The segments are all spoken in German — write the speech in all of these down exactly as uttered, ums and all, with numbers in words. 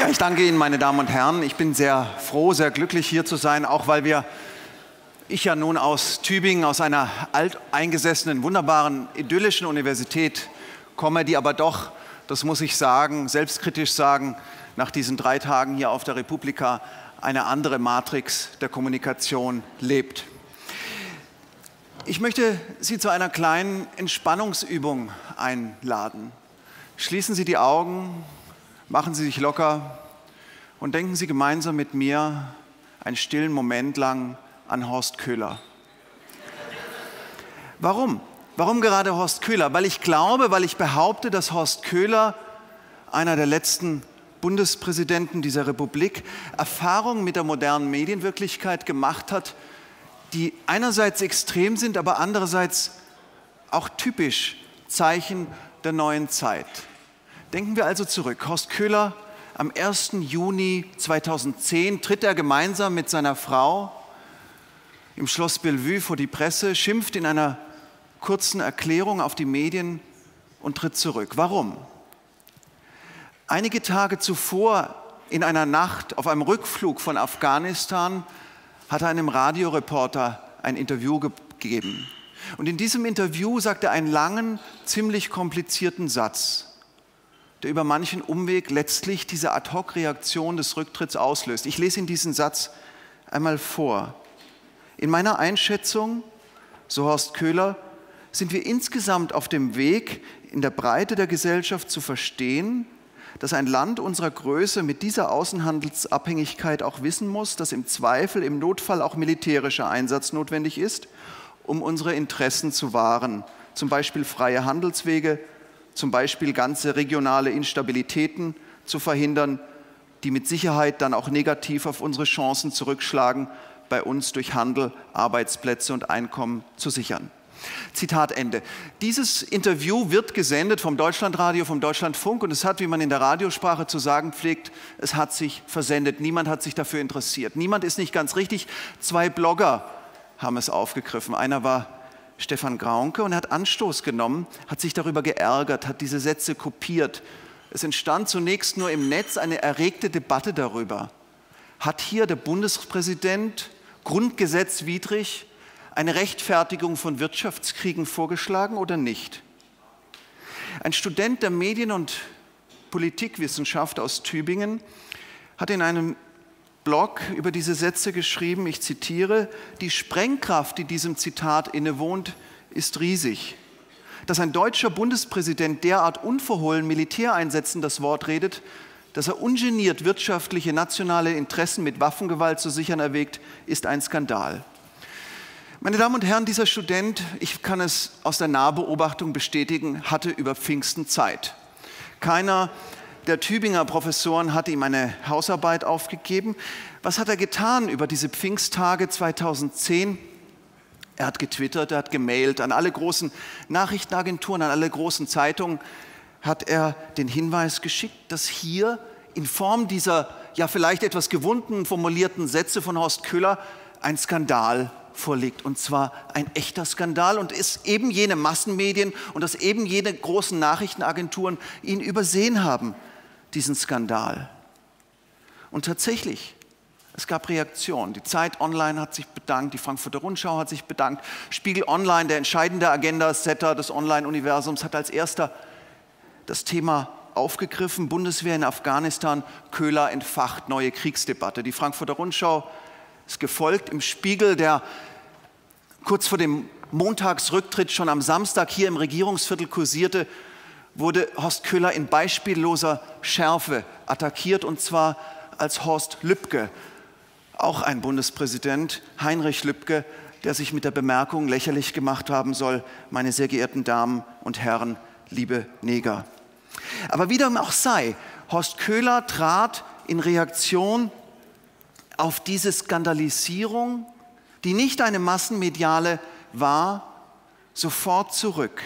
Ja, ich danke Ihnen, meine Damen und Herren. Ich bin sehr froh, sehr glücklich, hier zu sein, auch weil wir, ich ja nun aus Tübingen, aus einer alteingesessenen, wunderbaren, idyllischen Universität komme, die aber doch, das muss ich sagen, selbstkritisch sagen, nach diesen drei Tagen hier auf der Republika eine andere Matrix der Kommunikation lebt. Ich möchte Sie zu einer kleinen Entspannungsübung einladen. Schließen Sie die Augen, machen Sie sich locker und denken Sie gemeinsam mit mir einen stillen Moment lang an Horst Köhler. Warum? Warum gerade Horst Köhler? Weil ich glaube, weil ich behaupte, dass Horst Köhler, einer der letzten Bundespräsidenten dieser Republik, Erfahrungen mit der modernen Medienwirklichkeit gemacht hat, die einerseits extrem sind, aber andererseits auch typisch Zeichen der neuen Zeit. Denken wir also zurück. Horst Köhler, am ersten Juni zweitausendzehn tritt er gemeinsam mit seiner Frau im Schloss Bellevue vor die Presse, schimpft in einer kurzen Erklärung auf die Medien und tritt zurück. Warum? Einige Tage zuvor, in einer Nacht auf einem Rückflug von Afghanistan, hat er einem Radioreporter ein Interview gegeben. Und in diesem Interview sagt er einen langen, ziemlich komplizierten Satz, der über manchen Umweg letztlich diese Ad-hoc-Reaktion des Rücktritts auslöst. Ich lese Ihnen diesen Satz einmal vor. In meiner Einschätzung, so Horst Köhler, sind wir insgesamt auf dem Weg, in der Breite der Gesellschaft zu verstehen, dass ein Land unserer Größe mit dieser Außenhandelsabhängigkeit auch wissen muss, dass im Zweifel, im Notfall auch militärischer Einsatz notwendig ist, um unsere Interessen zu wahren. Zum Beispiel freie Handelswege, zum Beispiel ganze regionale Instabilitäten zu verhindern, die mit Sicherheit dann auch negativ auf unsere Chancen zurückschlagen, bei uns durch Handel Arbeitsplätze und Einkommen zu sichern. Zitat Ende. Dieses Interview wird gesendet vom Deutschlandradio, vom Deutschlandfunk und es hat, wie man in der Radiosprache zu sagen pflegt, es hat sich versendet. Niemand hat sich dafür interessiert. Niemand ist nicht ganz richtig. Zwei Blogger haben es aufgegriffen. Einer war Stefan Graunke und er hat Anstoß genommen, hat sich darüber geärgert, hat diese Sätze kopiert. Es entstand zunächst nur im Netz eine erregte Debatte darüber. Hat hier der Bundespräsident grundgesetzwidrig eine Rechtfertigung von Wirtschaftskriegen vorgeschlagen oder nicht? Ein Student der Medien- und Politikwissenschaft aus Tübingen hat in einem Blog über diese Sätze geschrieben, ich zitiere, die Sprengkraft, die diesem Zitat innewohnt, ist riesig. Dass ein deutscher Bundespräsident derart unverhohlen Militäreinsätzen das Wort redet, dass er ungeniert wirtschaftliche nationale Interessen mit Waffengewalt zu sichern erwägt, ist ein Skandal. Meine Damen und Herren, dieser Student, ich kann es aus der Nahbeobachtung bestätigen, hatte über Pfingsten Zeit. Keiner der Tübinger Professoren hatte ihm eine Hausarbeit aufgegeben. Was hat er getan über diese Pfingsttage zweitausendzehn? Er hat getwittert, er hat gemailt an alle großen Nachrichtenagenturen, an alle großen Zeitungen, hat er den Hinweis geschickt, dass hier in Form dieser ja vielleicht etwas gewunden formulierten Sätze von Horst Köhler ein Skandal vorliegt, und zwar ein echter Skandal, und es eben jene Massenmedien und dass eben jene großen Nachrichtenagenturen ihn übersehen haben, diesen Skandal. Und tatsächlich, es gab Reaktionen. Die Zeit Online hat sich bedankt, die Frankfurter Rundschau hat sich bedankt, Spiegel Online, der entscheidende Agenda-Setter des Online-Universums, hat als erster das Thema aufgegriffen, Bundeswehr in Afghanistan, Köhler entfacht neue Kriegsdebatte. Die Frankfurter Rundschau ist gefolgt, im Spiegel, der kurz vor dem Montagsrücktritt schon am Samstag hier im Regierungsviertel kursierte, wurde Horst Köhler in beispielloser Schärfe attackiert, und zwar als Horst Lübke, auch ein Bundespräsident, Heinrich Lübke, der sich mit der Bemerkung lächerlich gemacht haben soll, meine sehr geehrten Damen und Herren, liebe Neger. Aber wie dem auch sei, Horst Köhler trat in Reaktion auf diese Skandalisierung, die nicht eine massenmediale war, sofort zurück.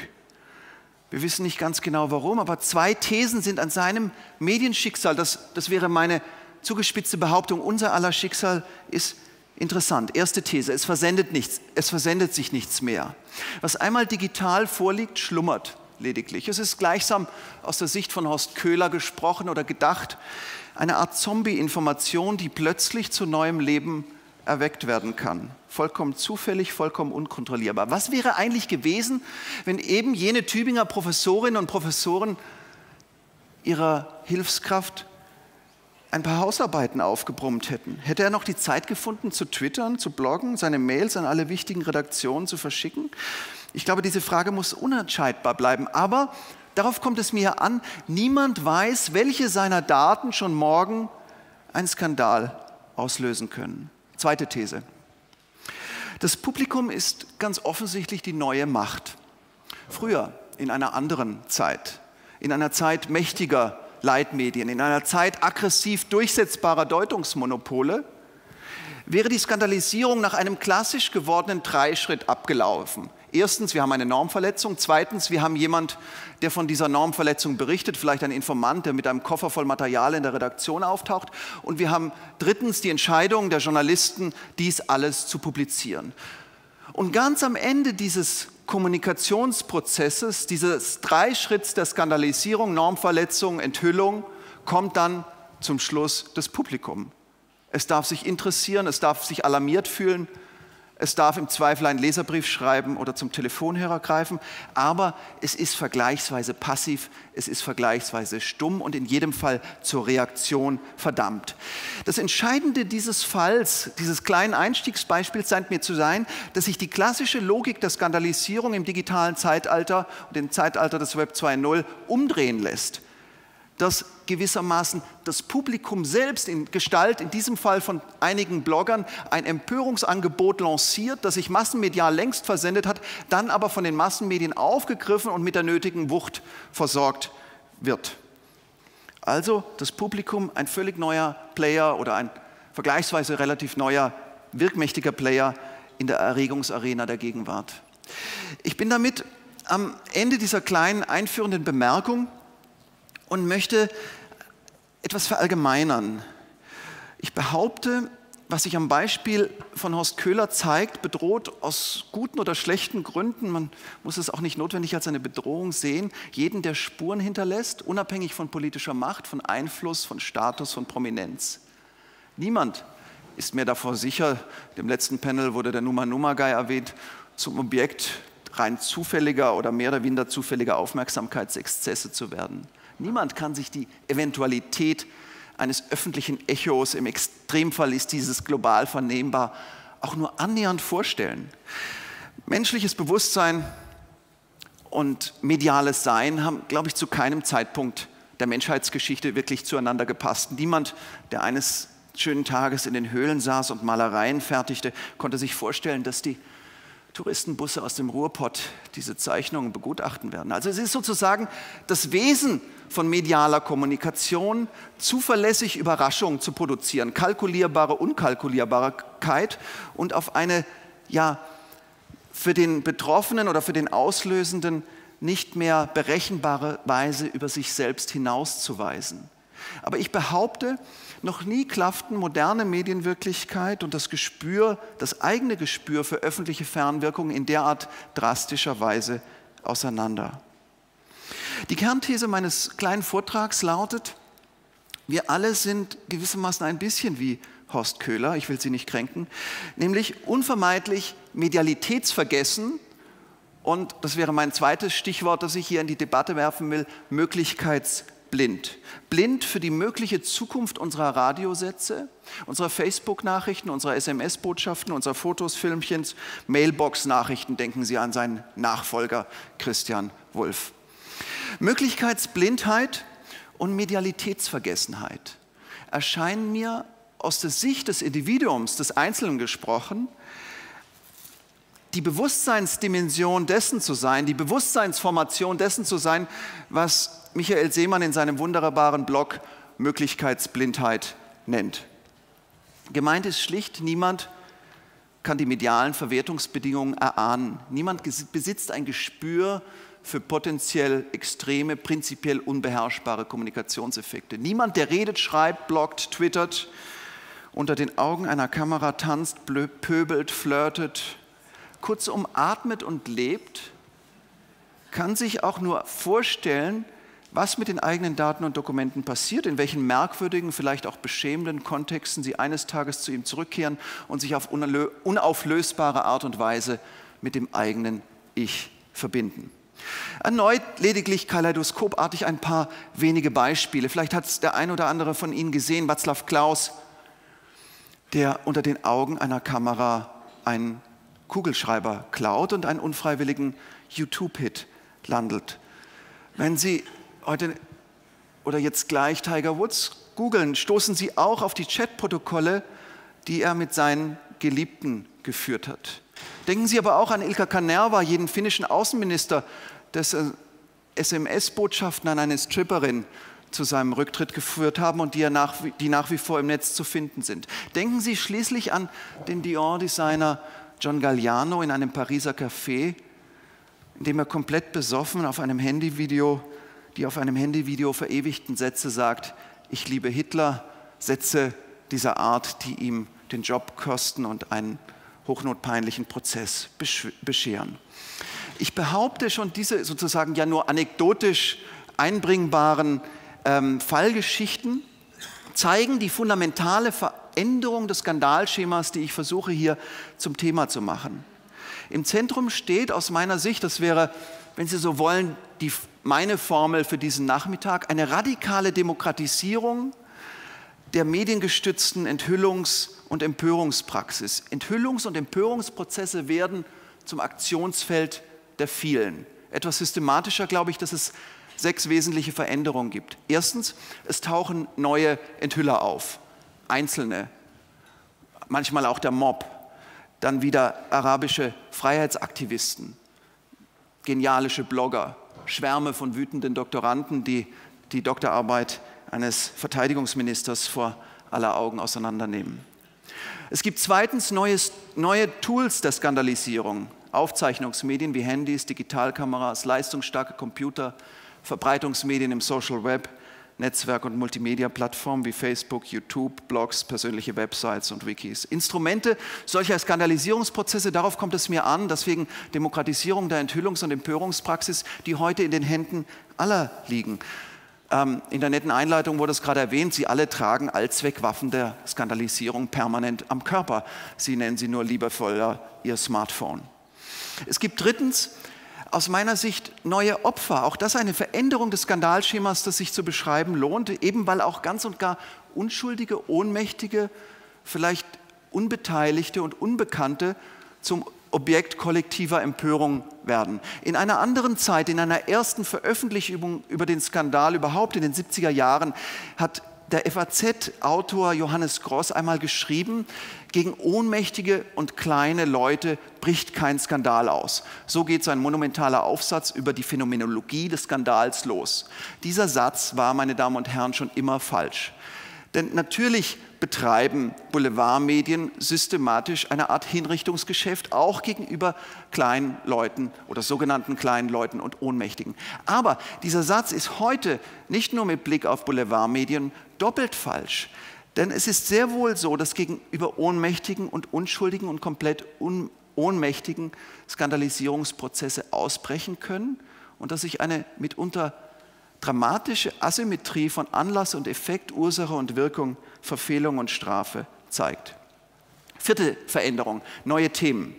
Wir wissen nicht ganz genau warum, aber zwei Thesen sind an seinem Medienschicksal, das, das wäre meine zugespitzte Behauptung, unser aller Schicksal ist interessant. Erste These, es versendet nichts, es versendet sich nichts mehr. Was einmal digital vorliegt, schlummert. lediglich. Es ist gleichsam aus der Sicht von Horst Köhler gesprochen oder gedacht, eine Art Zombie-Information, die plötzlich zu neuem Leben erweckt werden kann. Vollkommen zufällig, vollkommen unkontrollierbar. Was wäre eigentlich gewesen, wenn eben jene Tübinger Professorinnen und Professoren ihrer Hilfskraft ein paar Hausarbeiten aufgebrummt hätten? Hätte er noch die Zeit gefunden, zu twittern, zu bloggen, seine Mails an alle wichtigen Redaktionen zu verschicken? Ich glaube, diese Frage muss unentscheidbar bleiben. Aber darauf kommt es mir an, niemand weiß, welche seiner Daten schon morgen einen Skandal auslösen können. Zweite These. Das Publikum ist ganz offensichtlich die neue Macht. Früher, in einer anderen Zeit, in einer Zeit mächtiger Leitmedien, in einer Zeit aggressiv durchsetzbarer Deutungsmonopole, wäre die Skandalisierung nach einem klassisch gewordenen Dreischritt abgelaufen. Erstens, wir haben eine Normverletzung. Zweitens, wir haben jemand, der von dieser Normverletzung berichtet, vielleicht ein Informant, der mit einem Koffer voll Material in der Redaktion auftaucht. Und wir haben drittens die Entscheidung der Journalisten, dies alles zu publizieren. Und ganz am Ende dieses Kommunikationsprozesses, dieses Dreischritts der Skandalisierung, Normverletzung, Enthüllung, kommt dann zum Schluss das Publikum. Es darf sich interessieren, es darf sich alarmiert fühlen, es darf im Zweifel einen Leserbrief schreiben oder zum Telefonhörer greifen, aber es ist vergleichsweise passiv, es ist vergleichsweise stumm und in jedem Fall zur Reaktion verdammt. Das Entscheidende dieses Falls, dieses kleinen Einstiegsbeispiels scheint mir zu sein, dass sich die klassische Logik der Skandalisierung im digitalen Zeitalter und im Zeitalter des Web zwei Punkt null umdrehen lässt. Dass gewissermaßen das Publikum selbst in Gestalt, in diesem Fall von einigen Bloggern, ein Empörungsangebot lanciert, das sich massenmedial längst versendet hat, dann aber von den Massenmedien aufgegriffen und mit der nötigen Wucht versorgt wird. Also das Publikum, ein völlig neuer Player oder ein vergleichsweise relativ neuer, wirkmächtiger Player in der Erregungsarena der Gegenwart. Ich bin damit am Ende dieser kleinen einführenden Bemerkung und möchte etwas verallgemeinern. Ich behaupte, was sich am Beispiel von Horst Köhler zeigt, bedroht aus guten oder schlechten Gründen, man muss es auch nicht notwendig als eine Bedrohung sehen, jeden, der Spuren hinterlässt, unabhängig von politischer Macht, von Einfluss, von Status, von Prominenz. Niemand ist mir davor sicher, im letzten Panel wurde der Numa Numa Guy erwähnt, zum Objekt rein zufälliger oder mehr oder weniger zufälliger Aufmerksamkeitsexzesse zu werden. Niemand kann sich die Eventualität eines öffentlichen Echos, im Extremfall ist dieses global vernehmbar, auch nur annähernd vorstellen. Menschliches Bewusstsein und mediales Sein haben, glaube ich, zu keinem Zeitpunkt der Menschheitsgeschichte wirklich zueinander gepasst. Niemand, der eines schönen Tages in den Höhlen saß und Malereien fertigte, konnte sich vorstellen, dass die Touristenbusse aus dem Ruhrpott diese Zeichnungen begutachten werden. Also es ist sozusagen das Wesen von medialer Kommunikation, zuverlässig Überraschungen zu produzieren, kalkulierbare Unkalkulierbarkeit und auf eine ja, für den Betroffenen oder für den Auslösenden nicht mehr berechenbare Weise über sich selbst hinauszuweisen. Aber ich behaupte, noch nie klafften moderne Medienwirklichkeit und das Gespür, das eigene Gespür für öffentliche Fernwirkungen in derart drastischer Weise auseinander. Die Kernthese meines kleinen Vortrags lautet, wir alle sind gewissermaßen ein bisschen wie Horst Köhler, ich will Sie nicht kränken, nämlich unvermeidlich medialitätsvergessen und, das wäre mein zweites Stichwort, das ich hier in die Debatte werfen will, möglichkeitsblind. Blind für die mögliche Zukunft unserer Radiosätze, unserer Facebook-Nachrichten, unserer S M S-Botschaften, unserer Fotos, Filmchens, Mailbox-Nachrichten, denken Sie an seinen Nachfolger Christian Wulff. Möglichkeitsblindheit und Medialitätsvergessenheit erscheinen mir aus der Sicht des Individuums, des Einzelnen gesprochen, die Bewusstseinsdimension dessen zu sein, die Bewusstseinsformation dessen zu sein, was Michael Seemann in seinem wunderbaren Blog Möglichkeitsblindheit nennt. Gemeint ist schlicht, niemand kann die medialen Verwertungsbedingungen erahnen. Niemand besitzt ein Gespür für potenziell extreme, prinzipiell unbeherrschbare Kommunikationseffekte. Niemand, der redet, schreibt, bloggt, twittert, unter den Augen einer Kamera tanzt, pöbelt, flirtet, kurzum atmet und lebt, kann sich auch nur vorstellen, was mit den eigenen Daten und Dokumenten passiert, in welchen merkwürdigen, vielleicht auch beschämenden Kontexten sie eines Tages zu ihm zurückkehren und sich auf unauflösbare Art und Weise mit dem eigenen Ich verbinden. Erneut lediglich kaleidoskopartig ein paar wenige Beispiele. Vielleicht hat es der ein oder andere von Ihnen gesehen, Václav Klaus, der unter den Augen einer Kamera einen Kugelschreiber klaut und einen unfreiwilligen YouTube-Hit landet. Wenn Sie heute oder jetzt gleich Tiger Woods googeln, stoßen Sie auch auf die Chatprotokolle, die er mit seinen Geliebten geführt hat. Denken Sie aber auch an Ilkka Kanerva, jeden finnischen Außenminister, dessen S M S-Botschaften an eine Stripperin zu seinem Rücktritt geführt haben und die, er nach, die nach wie vor im Netz zu finden sind. Denken Sie schließlich an den Dior-Designer John Galliano in einem Pariser Café, in dem er komplett besoffen auf einem Handyvideo, die auf einem Handyvideo verewigten Sätze sagt: Ich liebe Hitler, Sätze dieser Art, die ihm den Job kosten und einen hochnotpeinlichen Prozess bescheren. Ich behaupte schon, diese sozusagen ja nur anekdotisch einbringbaren ähm, Fallgeschichten zeigen die fundamentale Veränderung des Skandalschemas, die ich versuche hier zum Thema zu machen. Im Zentrum steht aus meiner Sicht, das wäre, wenn Sie so wollen, die, meine Formel für diesen Nachmittag, eine radikale Demokratisierung der mediengestützten Enthüllungs- und Empörungspraxis. Enthüllungs- und Empörungsprozesse werden zum Aktionsfeld der vielen. Etwas systematischer glaube ich, dass es sechs wesentliche Veränderungen gibt. Erstens, es tauchen neue Enthüller auf, Einzelne, manchmal auch der Mob, dann wieder arabische Freiheitsaktivisten, genialische Blogger, Schwärme von wütenden Doktoranden, die die Doktorarbeit eines Verteidigungsministers vor aller Augen auseinandernehmen. Es gibt zweitens neues, neue Tools der Skandalisierung, Aufzeichnungsmedien wie Handys, Digitalkameras, leistungsstarke Computer, Verbreitungsmedien im Social Web, Netzwerk- und Multimedia-Plattformen wie Facebook, YouTube, Blogs, persönliche Websites und Wikis. Instrumente solcher Skandalisierungsprozesse, darauf kommt es mir an, deswegen Demokratisierung der Enthüllungs- und Empörungspraxis, die heute in den Händen aller liegen. Ähm, in der netten Einleitung wurde es gerade erwähnt, Sie alle tragen Allzweckwaffen der Skandalisierung permanent am Körper. Sie nennen sie nur liebevoller Ihr Smartphone. Es gibt drittens aus meiner Sicht neue Opfer. Auch das eine Veränderung des Skandalschemas, das sich zu beschreiben lohnt, eben weil auch ganz und gar unschuldige, ohnmächtige, vielleicht Unbeteiligte und Unbekannte zum Objekt kollektiver Empörung werden. In einer anderen Zeit, in einer ersten Veröffentlichung über den Skandal überhaupt in den siebziger Jahren, hat der F A Z-Autor Johannes Gross einmal geschrieben: Gegen ohnmächtige und kleine Leute bricht kein Skandal aus. So geht sein monumentaler Aufsatz über die Phänomenologie des Skandals los. Dieser Satz war, meine Damen und Herren, schon immer falsch. Denn natürlich betreiben Boulevardmedien systematisch eine Art Hinrichtungsgeschäft, auch gegenüber kleinen Leuten oder sogenannten kleinen Leuten und Ohnmächtigen. Aber dieser Satz ist heute nicht nur mit Blick auf Boulevardmedien doppelt falsch. Denn es ist sehr wohl so, dass gegenüber Ohnmächtigen und Unschuldigen und komplett un ohnmächtigen Skandalisierungsprozesse ausbrechen können und dass sich eine mitunter dramatische Asymmetrie von Anlass und Effekt, Ursache und Wirkung, Verfehlung und Strafe zeigt. Vierte Veränderung, neue Themen.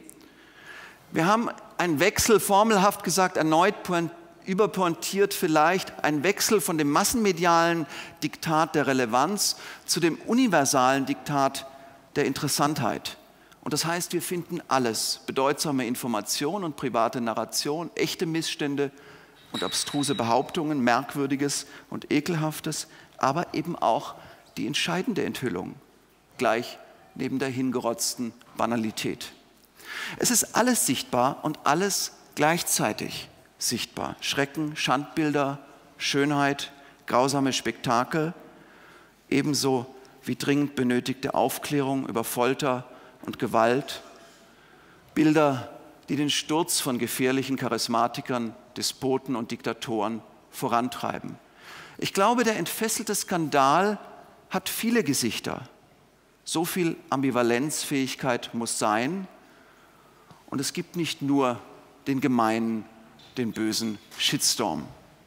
Wir haben einen Wechsel, formelhaft gesagt, erneut überpointiert vielleicht, einen Wechsel von dem massenmedialen Diktat der Relevanz zu dem universalen Diktat der Interessantheit. Und das heißt, wir finden alles, bedeutsame Information und private Narration, echte Missstände und abstruse Behauptungen, Merkwürdiges und Ekelhaftes, aber eben auch die entscheidende Enthüllung, gleich neben der hingerotzten Banalität. Es ist alles sichtbar und alles gleichzeitig sichtbar. Schrecken, Schandbilder, Schönheit, grausame Spektakel, ebenso wie dringend benötigte Aufklärung über Folter und Gewalt, Bilder, die den Sturz von gefährlichen Charismatikern, Despoten und Diktatoren vorantreiben. Ich glaube, der entfesselte Skandal hat viele Gesichter. So viel Ambivalenzfähigkeit muss sein. Und es gibt nicht nur den gemeinen, den bösen Shitstorm.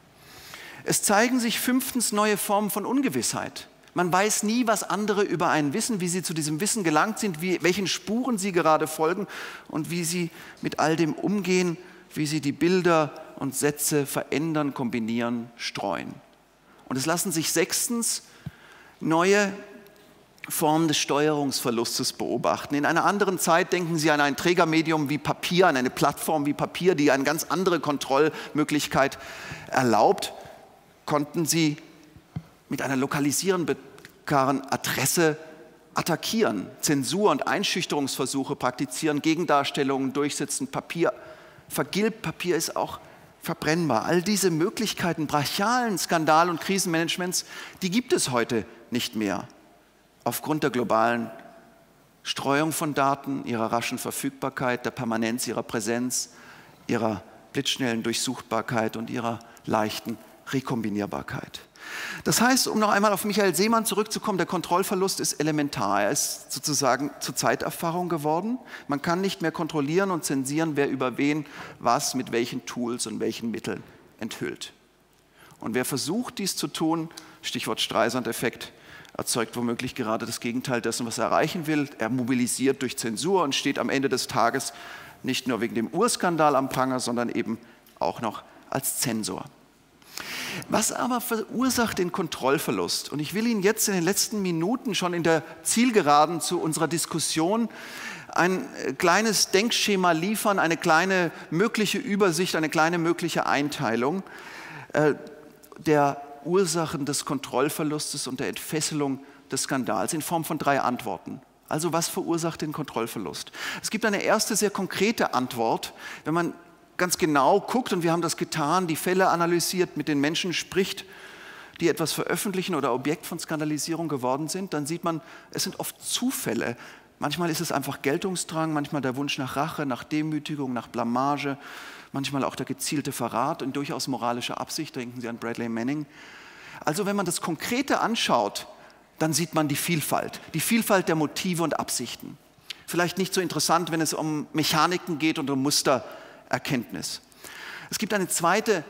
Es zeigen sich fünftens neue Formen von Ungewissheit. Man weiß nie, was andere über einen wissen, wie sie zu diesem Wissen gelangt sind, wie, welchen Spuren sie gerade folgen und wie sie mit all dem umgehen, wie sie die Bilder und Sätze verändern, kombinieren, streuen. Und es lassen sich sechstens neue Formen des Steuerungsverlustes beobachten. In einer anderen Zeit denken Sie an ein Trägermedium wie Papier, an eine Plattform wie Papier, die eine ganz andere Kontrollmöglichkeit erlaubt. Konnten Sie mit einer lokalisierbaren Adresse attackieren, Zensur und Einschüchterungsversuche praktizieren, Gegendarstellungen durchsetzen, Papier vergilbt, Papier ist auch verbrennbar. All diese Möglichkeiten brachialen Skandal- und Krisenmanagements, die gibt es heute nicht mehr. Aufgrund der globalen Streuung von Daten, ihrer raschen Verfügbarkeit, der Permanenz ihrer Präsenz, ihrer blitzschnellen Durchsuchbarkeit und ihrer leichten Rekombinierbarkeit. Das heißt, um noch einmal auf Michael Seemann zurückzukommen, der Kontrollverlust ist elementar. Er ist sozusagen zur Zeiterfahrung geworden. Man kann nicht mehr kontrollieren und zensieren, wer über wen was mit welchen Tools und welchen Mitteln enthüllt. Und wer versucht, dies zu tun, Stichwort Streisand-Effekt, erzeugt womöglich gerade das Gegenteil dessen, was er erreichen will. Er mobilisiert durch Zensur und steht am Ende des Tages nicht nur wegen dem Urskandal am Pranger, sondern eben auch noch als Zensor. Was aber verursacht den Kontrollverlust? Und ich will Ihnen jetzt in den letzten Minuten schon in der Zielgeraden zu unserer Diskussion ein kleines Denkschema liefern, eine kleine mögliche Übersicht, eine kleine mögliche Einteilung äh, der Ursachen des Kontrollverlustes und der Entfesselung des Skandals in Form von drei Antworten. Also was verursacht den Kontrollverlust? Es gibt eine erste sehr konkrete Antwort, wenn man ganz genau guckt, und wir haben das getan, die Fälle analysiert, mit den Menschen spricht, die etwas veröffentlichen oder Objekt von Skandalisierung geworden sind, dann sieht man, es sind oft Zufälle. Manchmal ist es einfach Geltungsdrang, manchmal der Wunsch nach Rache, nach Demütigung, nach Blamage, manchmal auch der gezielte Verrat und durchaus moralische Absicht. Denken Sie an Bradley Manning. Also wenn man das Konkrete anschaut, dann sieht man die Vielfalt, die Vielfalt der Motive und Absichten. Vielleicht nicht so interessant, wenn es um Mechaniken geht und um Mustererkenntnis. Es gibt eine zweite,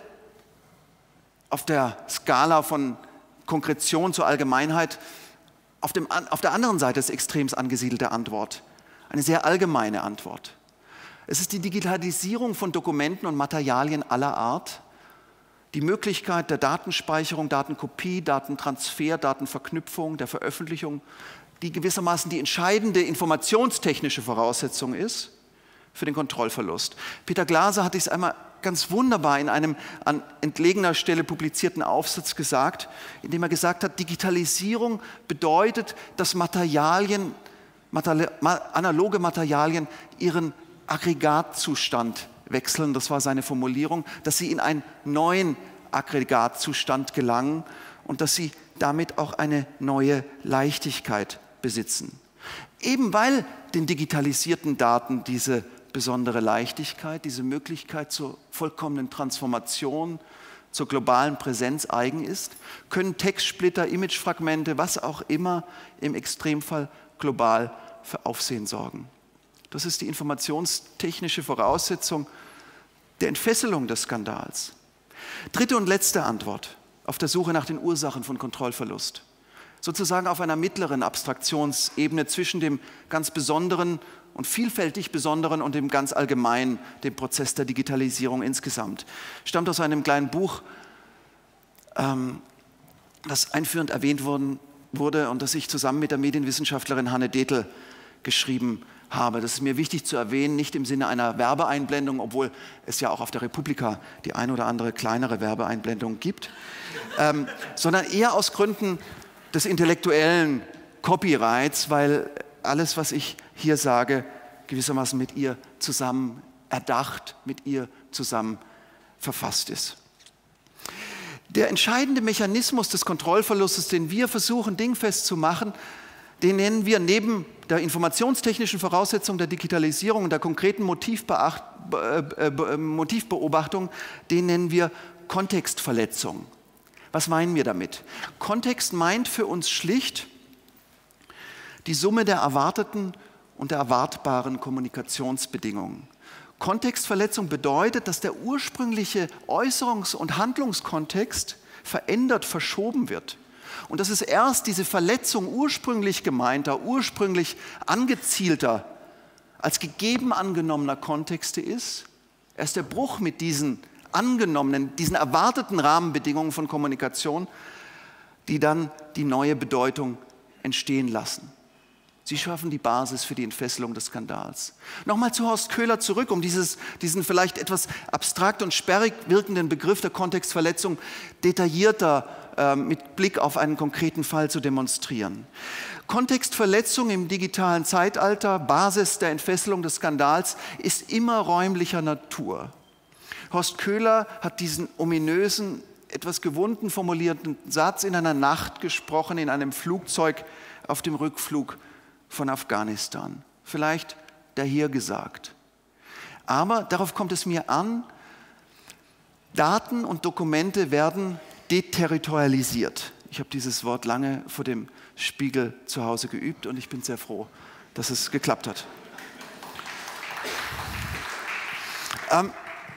auf der Skala von Konkretion zur Allgemeinheit, auf, dem, auf der anderen Seite des Extrems angesiedelte Antwort, eine sehr allgemeine Antwort. Es ist die Digitalisierung von Dokumenten und Materialien aller Art, die Möglichkeit der Datenspeicherung, Datenkopie, Datentransfer, Datenverknüpfung, der Veröffentlichung, die gewissermaßen die entscheidende informationstechnische Voraussetzung ist für den Kontrollverlust. Peter Glaser hat es einmal ganz wunderbar in einem an entlegener Stelle publizierten Aufsatz gesagt, in dem er gesagt hat, Digitalisierung bedeutet, dass Materialien, analoge Materialien ihren Aggregatzustand wechseln, das war seine Formulierung, dass sie in einen neuen Aggregatzustand gelangen und dass sie damit auch eine neue Leichtigkeit besitzen. Eben weil den digitalisierten Daten diese besondere Leichtigkeit, diese Möglichkeit zur vollkommenen Transformation, zur globalen Präsenz eigen ist, können Textsplitter, Imagefragmente, was auch immer im Extremfall global für Aufsehen sorgen. Das ist die informationstechnische Voraussetzung der Entfesselung des Skandals. Dritte und letzte Antwort auf der Suche nach den Ursachen von Kontrollverlust. Sozusagen auf einer mittleren Abstraktionsebene zwischen dem ganz Besonderen und vielfältig Besonderen und dem ganz Allgemeinen, dem Prozess der Digitalisierung insgesamt. Stammt aus einem kleinen Buch, ähm, das einführend erwähnt worden, wurde und das ich zusammen mit der Medienwissenschaftlerin Hanne Dethl geschrieben habe. Das ist mir wichtig zu erwähnen, nicht im Sinne einer Werbeeinblendung, obwohl es ja auch auf der Republika die ein oder andere kleinere Werbeeinblendung gibt, ähm, sondern eher aus Gründen des intellektuellen Copyrights, weil alles, was ich hier sage, gewissermaßen mit ihr zusammen erdacht, mit ihr zusammen verfasst ist. Der entscheidende Mechanismus des Kontrollverlustes, den wir versuchen dingfest zu machen, den nennen wir neben der informationstechnischen Voraussetzung der Digitalisierung und der konkreten Motivbeacht, äh, äh, Motivbeobachtung, den nennen wir Kontextverletzung. Was meinen wir damit? Kontext meint für uns schlicht die Summe der erwarteten und der erwartbaren Kommunikationsbedingungen. Kontextverletzung bedeutet, dass der ursprüngliche Äußerungs- und Handlungskontext verändert, verschoben wird. Und dass es erst diese Verletzung ursprünglich gemeinter, ursprünglich angezielter, als gegeben angenommener Kontexte ist, erst der Bruch mit diesen angenommenen, diesen erwarteten Rahmenbedingungen von Kommunikation, die dann die neue Bedeutung entstehen lassen. Sie schaffen die Basis für die Entfesselung des Skandals. Nochmal zu Horst Köhler zurück, um dieses, diesen vielleicht etwas abstrakt und sperrig wirkenden Begriff der Kontextverletzung detaillierter äh, mit Blick auf einen konkreten Fall zu demonstrieren. Kontextverletzung im digitalen Zeitalter, Basis der Entfesselung des Skandals, ist immer räumlicher Natur. Horst Köhler hat diesen ominösen, etwas gewunden formulierten Satz in einer Nacht gesprochen, in einem Flugzeug auf dem Rückflug von Afghanistan. Vielleicht dahergesagt. Aber darauf kommt es mir an, Daten und Dokumente werden deterritorialisiert. Ich habe dieses Wort lange vor dem Spiegel zu Hause geübt und ich bin sehr froh, dass es geklappt hat. Ähm,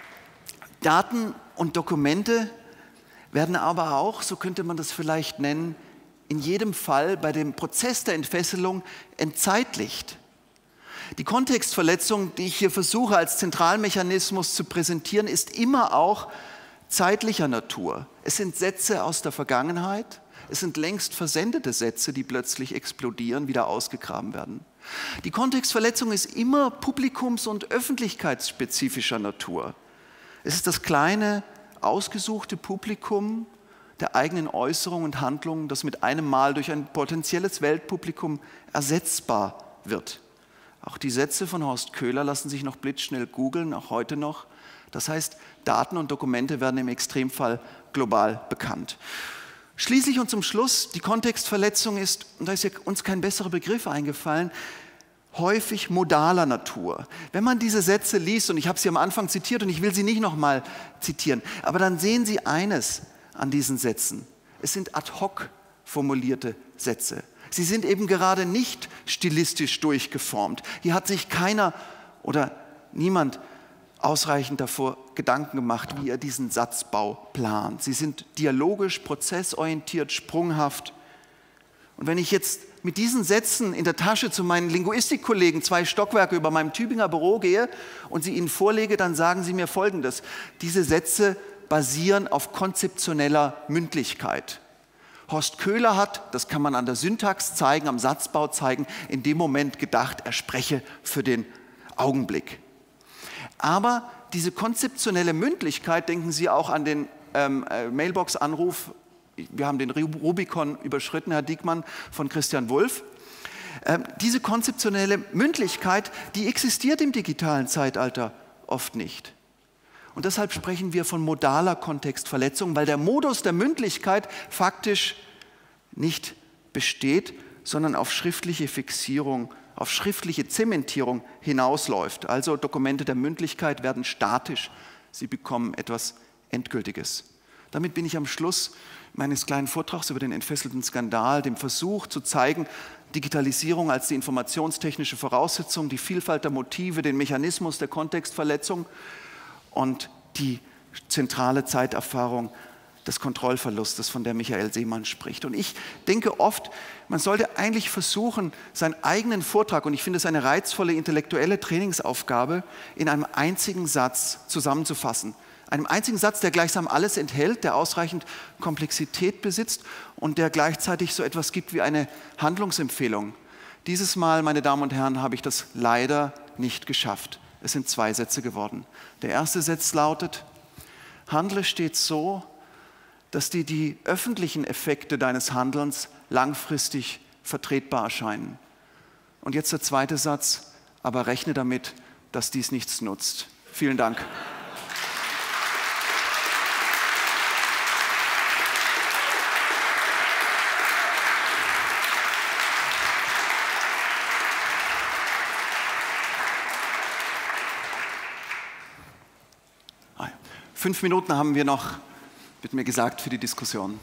Daten und Dokumente werden aber auch, so könnte man das vielleicht nennen, in jedem Fall bei dem Prozess der Entfesselung entzeitlicht. Die Kontextverletzung, die ich hier versuche als Zentralmechanismus zu präsentieren, ist immer auch zeitlicher Natur. Es sind Sätze aus der Vergangenheit, es sind längst versendete Sätze, die plötzlich explodieren, wieder ausgegraben werden. Die Kontextverletzung ist immer publikums- und öffentlichkeitsspezifischer Natur. Es ist das kleine, ausgesuchte Publikum der eigenen Äußerungen und Handlungen, das mit einem Mal durch ein potenzielles Weltpublikum ersetzbar wird. Auch die Sätze von Horst Köhler lassen sich noch blitzschnell googeln, auch heute noch. Das heißt, Daten und Dokumente werden im Extremfall global bekannt. Schließlich und zum Schluss, die Kontextverletzung ist, und da ist ja uns kein besserer Begriff eingefallen, häufig modaler Natur. Wenn man diese Sätze liest, und ich habe sie am Anfang zitiert und ich will sie nicht nochmal zitieren, aber dann sehen Sie eines an diesen Sätzen. Es sind ad hoc formulierte Sätze. Sie sind eben gerade nicht stilistisch durchgeformt. Hier hat sich keiner oder niemand ausreichend davor Gedanken gemacht, wie er diesen Satzbau plant. Sie sind dialogisch, prozessorientiert, sprunghaft. Und wenn ich jetzt mit diesen Sätzen in der Tasche zu meinen Linguistikkollegen zwei Stockwerke über meinem Tübinger Büro gehe und sie ihnen vorlege, dann sagen sie mir Folgendes. Diese Sätze basieren auf konzeptioneller Mündlichkeit. Horst Köhler hat, das kann man an der Syntax zeigen, am Satzbau zeigen, in dem Moment gedacht, er spreche für den Augenblick. Aber diese konzeptionelle Mündlichkeit, denken Sie auch an den ähm, Mailbox-Anruf, wir haben den Rubikon überschritten, Herr Diekmann, von Christian Wulff. Ähm, diese konzeptionelle Mündlichkeit, die existiert im digitalen Zeitalter oft nicht. Und deshalb sprechen wir von modaler Kontextverletzung, weil der Modus der Mündlichkeit faktisch nicht besteht, sondern auf schriftliche Fixierung, auf schriftliche Zementierung hinausläuft. Also Dokumente der Mündlichkeit werden statisch, sie bekommen etwas Endgültiges. Damit bin ich am Schluss meines kleinen Vortrags über den entfesselten Skandal, dem Versuch zu zeigen, Digitalisierung als die informationstechnische Voraussetzung, die Vielfalt der Motive, den Mechanismus der Kontextverletzung und die zentrale Zeiterfahrung des Kontrollverlustes, von der Michael Seemann spricht. Und ich denke oft, man sollte eigentlich versuchen, seinen eigenen Vortrag, und ich finde es eine reizvolle intellektuelle Trainingsaufgabe, in einem einzigen Satz zusammenzufassen. Einem einzigen Satz, der gleichsam alles enthält, der ausreichend Komplexität besitzt und der gleichzeitig so etwas gibt wie eine Handlungsempfehlung. Dieses Mal, meine Damen und Herren, habe ich das leider nicht geschafft. Es sind zwei Sätze geworden. Der erste Satz lautet: Handle stets so, dass dir die öffentlichen Effekte deines Handelns langfristig vertretbar erscheinen. Und jetzt der zweite Satz: Aber rechne damit, dass dies nichts nutzt. Vielen Dank. Fünf Minuten haben wir noch, wird mir gesagt, für die Diskussion.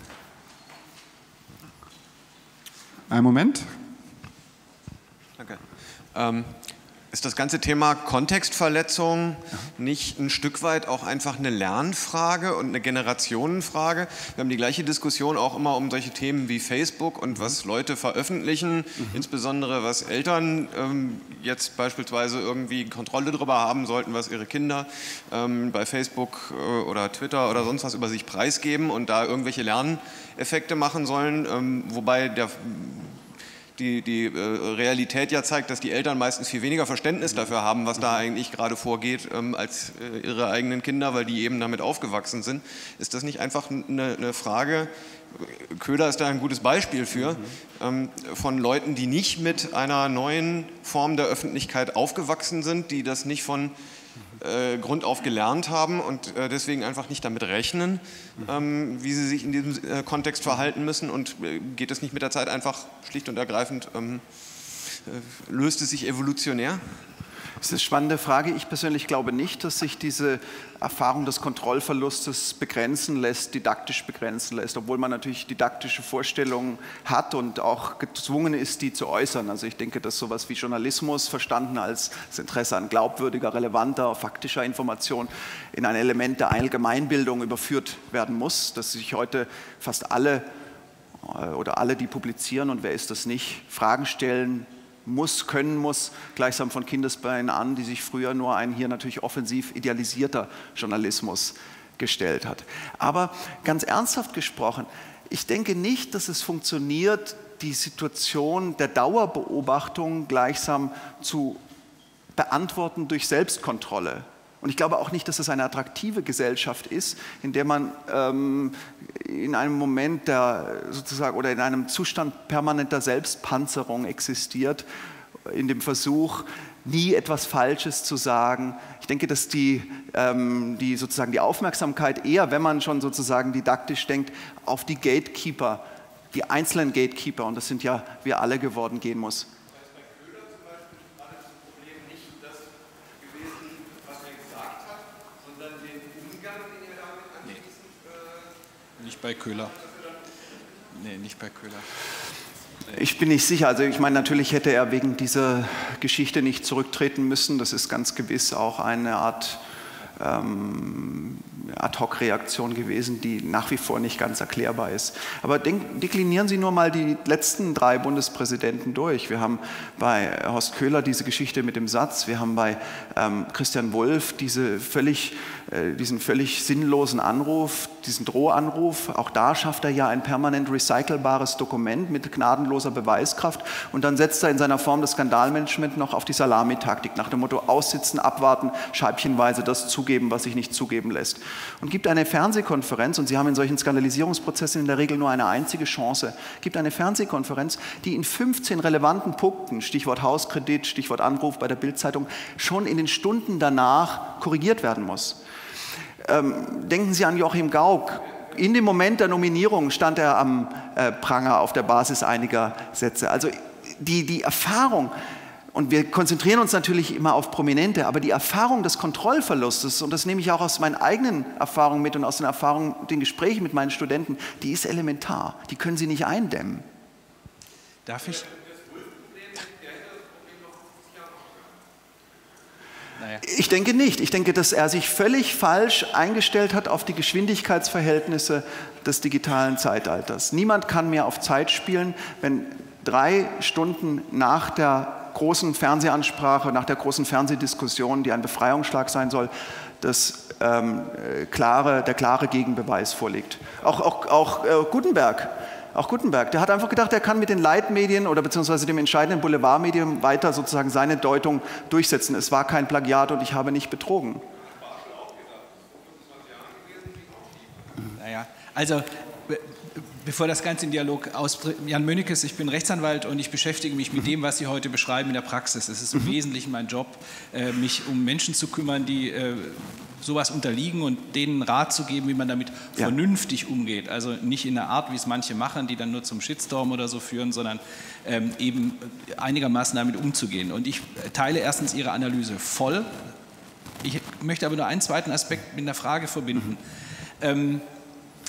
Einen Moment. Danke. Ähm, Ist das ganze Thema Kontextverletzung nicht ein Stück weit auch einfach eine Lernfrage und eine Generationenfrage? Wir haben die gleiche Diskussion auch immer um solche Themen wie Facebook und was Leute veröffentlichen, mhm. insbesondere was Eltern ähm, jetzt beispielsweise irgendwie Kontrolle darüber haben sollten, was ihre Kinder ähm, bei Facebook äh, oder Twitter oder sonst was über sich preisgeben und da irgendwelche Lerneffekte machen sollen, ähm, wobei der die, die äh, Realität ja zeigt, dass die Eltern meistens viel weniger Verständnis dafür haben, was da eigentlich gerade vorgeht, ähm, als äh, ihre eigenen Kinder, weil die eben damit aufgewachsen sind. Ist das nicht einfach eine, eine Frage, Köhler ist da ein gutes Beispiel für, mhm. ähm, von Leuten, die nicht mit einer neuen Form der Öffentlichkeit aufgewachsen sind, die das nicht von Äh, Grund auf gelernt haben und äh, deswegen einfach nicht damit rechnen, ähm, wie sie sich in diesem äh, Kontext verhalten müssen und äh, geht es nicht mit der Zeit einfach schlicht und ergreifend, ähm, äh, löst es sich evolutionär? Das ist eine spannende Frage. Ich persönlich glaube nicht, dass sich diese Erfahrung des Kontrollverlustes begrenzen lässt, didaktisch begrenzen lässt, obwohl man natürlich didaktische Vorstellungen hat und auch gezwungen ist, die zu äußern. Also ich denke, dass sowas wie Journalismus, verstanden als das Interesse an glaubwürdiger, relevanter, faktischer Information, in ein Element der Allgemeinbildung überführt werden muss, dass sich heute fast alle oder alle, die publizieren, und wer ist das nicht, Fragen stellen muss, können muss, gleichsam von Kindesbeinen an, die sich früher nur ein hier natürlich offensiv idealisierter Journalismus gestellt hat. Aber ganz ernsthaft gesprochen, ich denke nicht, dass es funktioniert, die Situation der Dauerbeobachtung gleichsam zu beantworten durch Selbstkontrolle. Und ich glaube auch nicht, dass es eine attraktive Gesellschaft ist, in der man ähm, in einem Moment der sozusagen oder in einem Zustand permanenter Selbstpanzerung existiert, in dem Versuch, nie etwas Falsches zu sagen. Ich denke, dass die, ähm, die, sozusagen die Aufmerksamkeit eher, wenn man schon sozusagen didaktisch denkt, auf die Gatekeeper, die einzelnen Gatekeeper, und das sind ja wir alle geworden, gehen muss. Nicht bei Köhler. Nee, nicht bei Köhler. Nee. Ich bin nicht sicher. Also ich meine, natürlich hätte er wegen dieser Geschichte nicht zurücktreten müssen. Das ist ganz gewiss auch eine Art ähm, Ad-hoc-Reaktion gewesen, die nach wie vor nicht ganz erklärbar ist. Aber denk, deklinieren Sie nur mal die letzten drei Bundespräsidenten durch. Wir haben bei Horst Köhler diese Geschichte mit dem Satz, wir haben bei ähm, Christian Wulff diese völlig, äh, diesen völlig sinnlosen Anruf, diesen Drohanruf. Auch da schafft er ja ein permanent recycelbares Dokument mit gnadenloser Beweiskraft und dann setzt er in seiner Form des Skandalmanagement noch auf die Salamitaktik nach dem Motto aussitzen, abwarten, scheibchenweise das zugeben, was sich nicht zugeben lässt. Und gibt eine Fernsehkonferenz, und Sie haben in solchen Skandalisierungsprozessen in der Regel nur eine einzige Chance, gibt eine Fernsehkonferenz, die in fünfzehn relevanten Punkten, Stichwort Hauskredit, Stichwort Anruf bei der Bild-Zeitung, schon in den Stunden danach korrigiert werden muss. Ähm, denken Sie an Joachim Gauck. In dem Moment der Nominierung stand er am äh, Pranger auf der Basis einiger Sätze. Also die, die Erfahrung, und wir konzentrieren uns natürlich immer auf Prominente, aber die Erfahrung des Kontrollverlustes, und das nehme ich auch aus meinen eigenen Erfahrungen mit und aus den Erfahrungen, den Gesprächen mit meinen Studenten, die ist elementar. Die können Sie nicht eindämmen. Darf ich? Naja. Ich denke nicht. Ich denke, dass er sich völlig falsch eingestellt hat auf die Geschwindigkeitsverhältnisse des digitalen Zeitalters. Niemand kann mehr auf Zeit spielen, wenn drei Stunden nach der großen Fernsehansprache, nach der großen Fernsehdiskussion, die ein Befreiungsschlag sein soll, das, ähm, klare, der klare Gegenbeweis vorliegt. Auch, auch, auch äh, Gutenberg. Auch Gutenberg, der hat einfach gedacht, er kann mit den Leitmedien oder beziehungsweise dem entscheidenden Boulevardmedium weiter sozusagen seine Deutung durchsetzen. Es war kein Plagiat und ich habe nicht betrogen. Naja, also be bevor das Ganze in Dialog ausbricht, Jan Mönnekes, ich bin Rechtsanwalt und ich beschäftige mich mit dem, was Sie heute beschreiben, in der Praxis. Es ist im Wesentlichen mein Job, mich um Menschen zu kümmern, die sowas unterliegen und denen Rat zu geben, wie man damit ja. vernünftig umgeht. Also nicht in der Art, wie es manche machen, die dann nur zum Shitstorm oder so führen, sondern ähm, eben einigermaßen damit umzugehen. Und ich teile erstens Ihre Analyse voll. Ich möchte aber nur einen zweiten Aspekt mit einer Frage verbinden. Mhm. Ähm,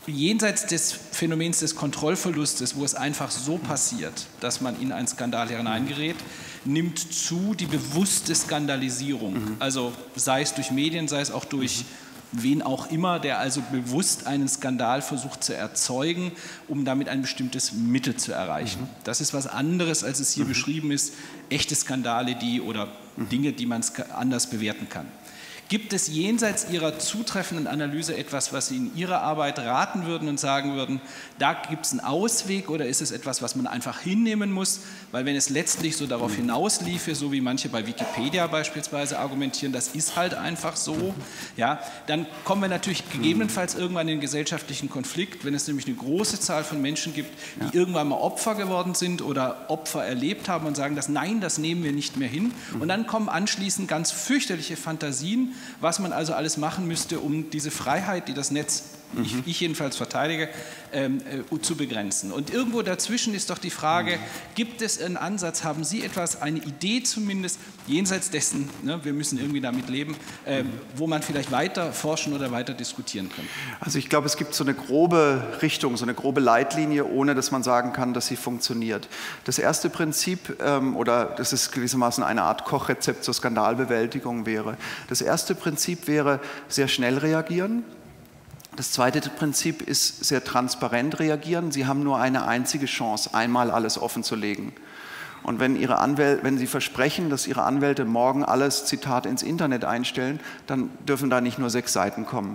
jenseits des Phänomens des Kontrollverlustes, wo es einfach so passiert, dass man in einen Skandal hineingerät, nimmt zu die bewusste Skandalisierung. Mhm. Also sei es durch Medien, sei es auch durch mhm. wen auch immer, der also bewusst einen Skandal versucht zu erzeugen, um damit ein bestimmtes Mittel zu erreichen. Mhm. Das ist was anderes, als es hier mhm. beschrieben ist, echte Skandale, die oder mhm. Dinge, die man anders bewerten kann. Gibt es jenseits Ihrer zutreffenden Analyse etwas, was Sie in Ihrer Arbeit raten würden und sagen würden, da gibt es einen Ausweg, oder ist es etwas, was man einfach hinnehmen muss? Weil wenn es letztlich so darauf hinausliefe, so wie manche bei Wikipedia beispielsweise argumentieren, das ist halt einfach so, ja, dann kommen wir natürlich gegebenenfalls irgendwann in den gesellschaftlichen Konflikt, wenn es nämlich eine große Zahl von Menschen gibt, die ja. irgendwann mal Opfer geworden sind oder Opfer erlebt haben und sagen, dass nein, das nehmen wir nicht mehr hin. Und dann kommen anschließend ganz fürchterliche Fantasien, was man also alles machen müsste, um diese Freiheit, die das Netz, mhm. ich, ich jedenfalls verteidige, ähm, äh, zu begrenzen. Und irgendwo dazwischen ist doch die Frage, mhm. gibt es einen Ansatz, haben Sie etwas, eine Idee zumindest, jenseits dessen, ne, wir müssen irgendwie damit leben, äh, wo man vielleicht weiter forschen oder weiter diskutieren kann? Also ich glaube, es gibt so eine grobe Richtung, so eine grobe Leitlinie, ohne dass man sagen kann, dass sie funktioniert. Das erste Prinzip, ähm, oder das ist gewissermaßen eine Art Kochrezept zur Skandalbewältigung wäre, das erste Prinzip wäre sehr schnell reagieren. Das zweite Prinzip ist sehr transparent reagieren. Sie haben nur eine einzige Chance, einmal alles offenzulegen. Und wenn, Ihre Anwälte, wenn Sie versprechen, dass Ihre Anwälte morgen alles, Zitat, ins Internet einstellen, dann dürfen da nicht nur sechs Seiten kommen.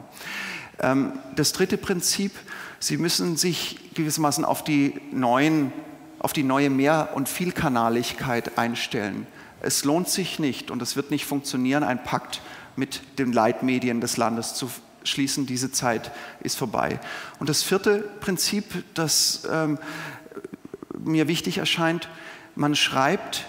Das dritte Prinzip, Sie müssen sich gewissermaßen auf die, neuen, auf die neue Mehr- und Vielkanaligkeit einstellen. Es lohnt sich nicht und es wird nicht funktionieren, ein Pakt mit den Leitmedien des Landes zu schließen. Diese Zeit ist vorbei. Und das vierte Prinzip, das ähm, mir wichtig erscheint, man schreibt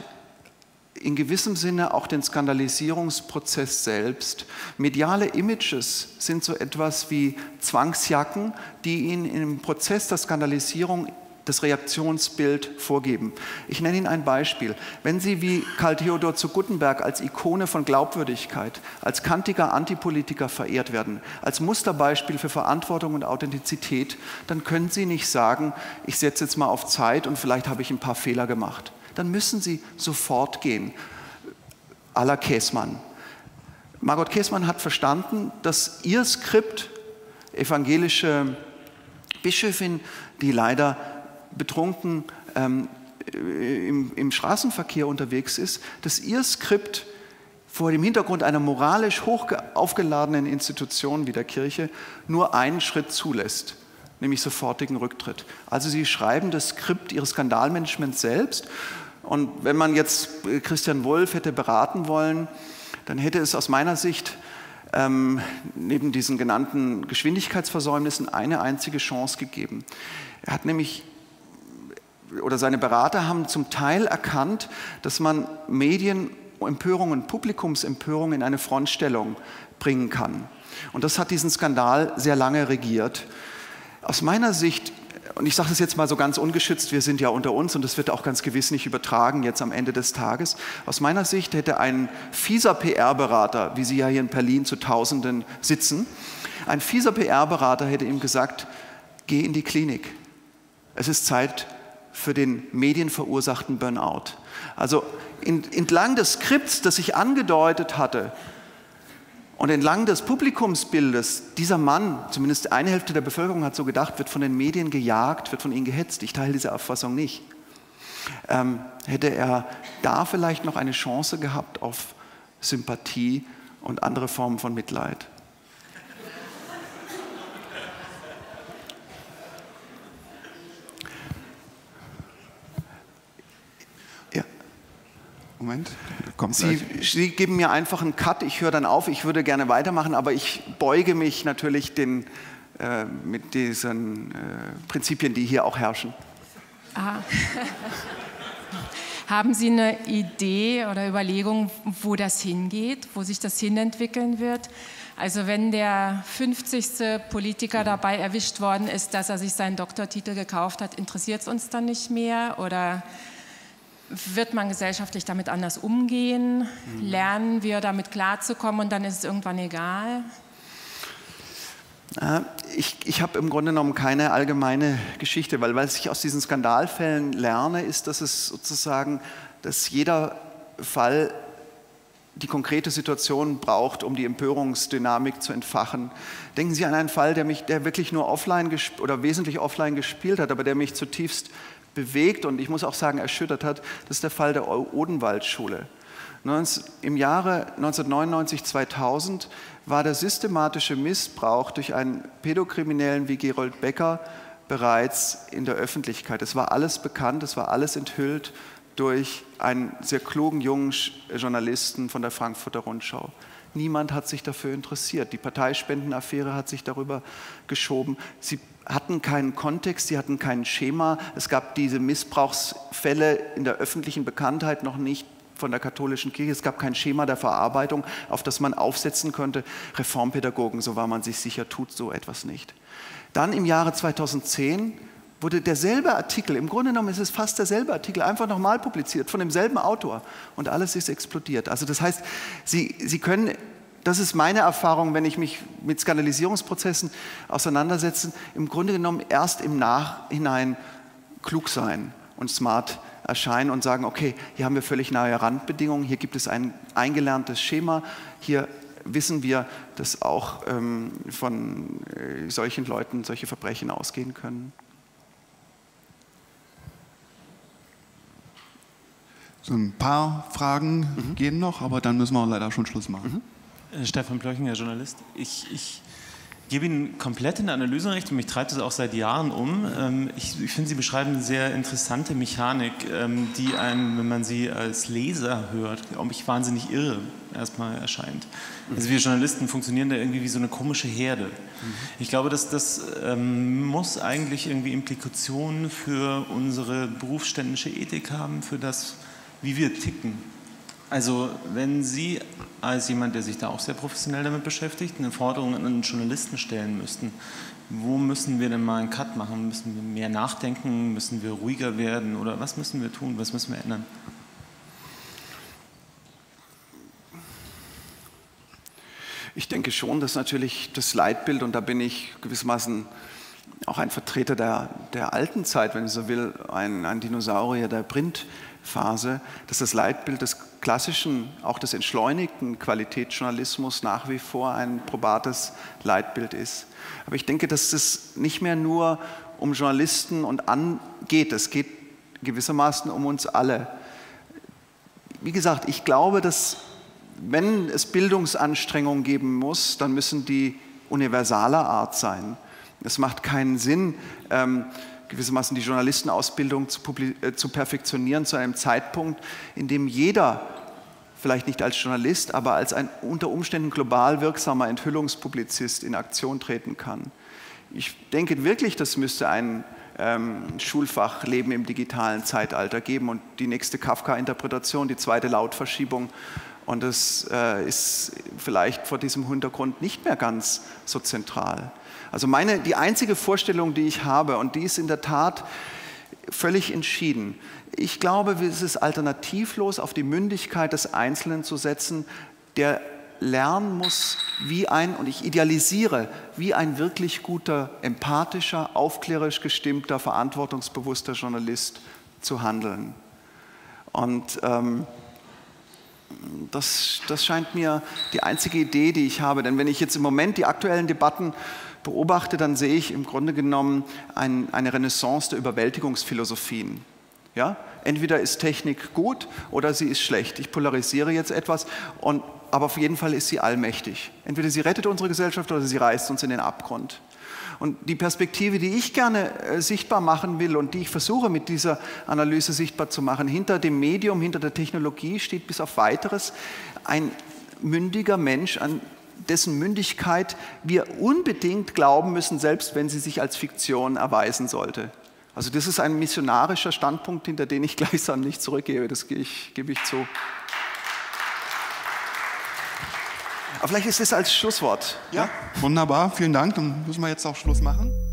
in gewissem Sinne auch den Skandalisierungsprozess selbst. Mediale Images sind so etwas wie Zwangsjacken, die Ihnen im Prozess der Skandalisierung das Reaktionsbild vorgeben. Ich nenne Ihnen ein Beispiel. Wenn Sie wie Karl Theodor zu Guttenberg als Ikone von Glaubwürdigkeit, als kantiger Antipolitiker verehrt werden, als Musterbeispiel für Verantwortung und Authentizität, dann können Sie nicht sagen, ich setze jetzt mal auf Zeit und vielleicht habe ich ein paar Fehler gemacht. Dann müssen Sie sofort gehen. À la Käßmann. Margot Käßmann hat verstanden, dass ihr Skript, evangelische Bischöfin, die leider betrunken ähm, im, im Straßenverkehr unterwegs ist, dass ihr Skript vor dem Hintergrund einer moralisch hoch aufgeladenen Institution wie der Kirche nur einen Schritt zulässt, nämlich sofortigen Rücktritt. Also sie schreiben das Skript ihres Skandalmanagements selbst. Und wenn man jetzt Christian Wulff hätte beraten wollen, dann hätte es aus meiner Sicht ähm, neben diesen genannten Geschwindigkeitsversäumnissen eine einzige Chance gegeben. Er hat nämlich oder seine Berater haben zum Teil erkannt, dass man Medienempörungen, Publikumsempörungen in eine Frontstellung bringen kann. Und das hat diesen Skandal sehr lange regiert. Aus meiner Sicht, und ich sage das jetzt mal so ganz ungeschützt, wir sind ja unter uns und das wird auch ganz gewiss nicht übertragen jetzt am Ende des Tages, aus meiner Sicht hätte ein fieser P R-Berater, wie Sie ja hier in Berlin zu Tausenden sitzen, ein fieser P R-Berater hätte ihm gesagt, geh in die Klinik. Es ist Zeit für den medienverursachten Burnout. Also in, entlang des Skripts, das ich angedeutet hatte, und entlang des Publikumsbildes, dieser Mann, zumindest eine Hälfte der Bevölkerung hat so gedacht, wird von den Medien gejagt, wird von ihnen gehetzt. Ich teile diese Auffassung nicht. Ähm, hätte er da vielleicht noch eine Chance gehabt auf Sympathie und andere Formen von Mitleid? Moment, kommt Sie, Sie geben mir einfach einen Cut, ich höre dann auf, ich würde gerne weitermachen, aber ich beuge mich natürlich den, äh, mit diesen äh, Prinzipien, die hier auch herrschen. Aha. Haben Sie eine Idee oder Überlegung, wo das hingeht, wo sich das hinentwickeln wird? Also wenn der fünfzigste Politiker dabei erwischt worden ist, dass er sich seinen Doktortitel gekauft hat, interessiert es uns dann nicht mehr? Oder wird man gesellschaftlich damit anders umgehen? Lernen wir damit klarzukommen und dann ist es irgendwann egal? Ich, ich habe im Grunde genommen keine allgemeine Geschichte, weil was ich aus diesen Skandalfällen lerne, ist, dass es sozusagen, dass jeder Fall die konkrete Situation braucht, um die Empörungsdynamik zu entfachen. Denken Sie an einen Fall, der mich, der wirklich nur offline oder wesentlich offline gespielt hat, aber der mich zutiefst bewegt und ich muss auch sagen erschüttert hat. Das ist der Fall der Odenwaldschule. Im Jahre neunzehnhundertneunundneunzig, zweitausend war der systematische Missbrauch durch einen Pädokriminellen wie Gerold Becker bereits in der Öffentlichkeit. Es war alles bekannt, es war alles enthüllt durch einen sehr klugen jungen Journalisten von der Frankfurter Rundschau. Niemand hat sich dafür interessiert. Die Parteispendenaffäre hat sich darüber geschoben. Sie hatten keinen Kontext, sie hatten kein Schema. Es gab diese Missbrauchsfälle in der öffentlichen Bekanntheit noch nicht von der katholischen Kirche. Es gab kein Schema der Verarbeitung, auf das man aufsetzen könnte. Reformpädagogen, so war man sich sicher, tut so etwas nicht. Dann im Jahre zweitausendzehn wurde derselbe Artikel, im Grunde genommen ist es fast derselbe Artikel, einfach nochmal publiziert von demselben Autor und alles ist explodiert. Also das heißt, Sie, Sie können, das ist meine Erfahrung, wenn ich mich mit Skandalisierungsprozessen auseinandersetze, im Grunde genommen erst im Nachhinein klug sein und smart erscheinen und sagen, okay, hier haben wir völlig neue Randbedingungen, hier gibt es ein eingelerntes Schema, hier wissen wir, dass auch ähm, von äh, solchen Leuten solche Verbrechen ausgehen können. So ein paar Fragen mhm. gehen noch, aber dann müssen wir leider schon Schluss machen. Mhm. Stefan Plöchinger, Journalist. Ich, ich gebe Ihnen komplett in der Analyse recht und mich treibt es auch seit Jahren um. Ich, ich finde, Sie beschreiben eine sehr interessante Mechanik, die einem, wenn man sie als Leser hört, glaube ich, wahnsinnig irre erstmal erscheint. Also wir Journalisten funktionieren da irgendwie wie so eine komische Herde. Mhm. Ich glaube, dass das ähm, muss eigentlich irgendwie Implikationen für unsere berufsständische Ethik haben, für das, wie wir ticken. Also wenn Sie als jemand, der sich da auch sehr professionell damit beschäftigt, eine Forderung an einen Journalisten stellen müssten, wo müssen wir denn mal einen Cut machen? Müssen wir mehr nachdenken? Müssen wir ruhiger werden? Oder was müssen wir tun? Was müssen wir ändern? Ich denke schon, dass natürlich das Leitbild, und da bin ich gewissermaßen auch ein Vertreter der, der alten Zeit, wenn ich so will, ein, ein Dinosaurier der Printphase, dass das Leitbild des klassischen, auch des entschleunigten Qualitätsjournalismus nach wie vor ein probates Leitbild ist. Aber ich denke, dass es nicht mehr nur um Journalisten und an geht, es geht gewissermaßen um uns alle. Wie gesagt, ich glaube, dass wenn es Bildungsanstrengungen geben muss, dann müssen die universaler Art sein. Es macht keinen Sinn, ähm, gewissermaßen die Journalistenausbildung zu, äh, zu perfektionieren zu einem Zeitpunkt, in dem jeder, vielleicht nicht als Journalist, aber als ein unter Umständen global wirksamer Enthüllungspublizist in Aktion treten kann. Ich denke wirklich, das müsste ein ähm, Schulfach Leben im digitalen Zeitalter geben und die nächste Kafka-Interpretation, die zweite Lautverschiebung. Und das äh, ist vielleicht vor diesem Hintergrund nicht mehr ganz so zentral. Also meine, die einzige Vorstellung, die ich habe, und die ist in der Tat völlig entschieden. Ich glaube, es ist alternativlos, auf die Mündigkeit des Einzelnen zu setzen, der lernen muss, wie ein, und ich idealisiere, wie ein wirklich guter, empathischer, aufklärerisch gestimmter, verantwortungsbewusster Journalist zu handeln. Und ähm, das, das scheint mir die einzige Idee, die ich habe. Denn wenn ich jetzt im Moment die aktuellen Debatten beobachte, dann sehe ich im Grunde genommen ein, eine Renaissance der Überwältigungsphilosophien. Ja? Entweder ist Technik gut oder sie ist schlecht. Ich polarisiere jetzt etwas, und, aber auf jeden Fall ist sie allmächtig. Entweder sie rettet unsere Gesellschaft oder sie reißt uns in den Abgrund. Und die Perspektive, die ich gerne äh, sichtbar machen will und die ich versuche mit dieser Analyse sichtbar zu machen, hinter dem Medium, hinter der Technologie steht bis auf Weiteres ein mündiger Mensch, an dessen Mündigkeit wir unbedingt glauben müssen, selbst wenn sie sich als Fiktion erweisen sollte. Also das ist ein missionarischer Standpunkt, hinter den ich gleichsam nicht zurückgebe, das gebe ich, gebe ich zu. Aber vielleicht ist das als Schlusswort. Ja, wunderbar, vielen Dank. Dann müssen wir jetzt auch Schluss machen.